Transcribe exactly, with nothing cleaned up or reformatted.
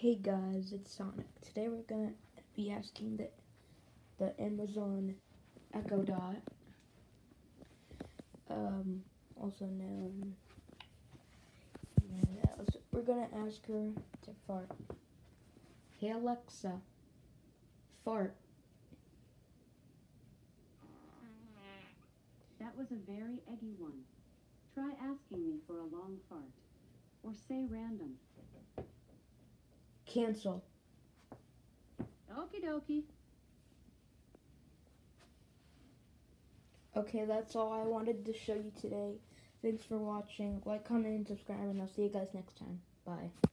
Hey guys, it's Sonic. Today we're gonna be asking the the Amazon Echo Dot, um, also known. Yeah, so we're gonna ask her to fart. Hey Alexa, fart. That was a very eggy one. Try asking me for a long fart. Or say random. Cancel. Okie dokie. Okay, that's all I wanted to show you today. Thanks for watching. Like, comment, and subscribe, and I'll see you guys next time. Bye.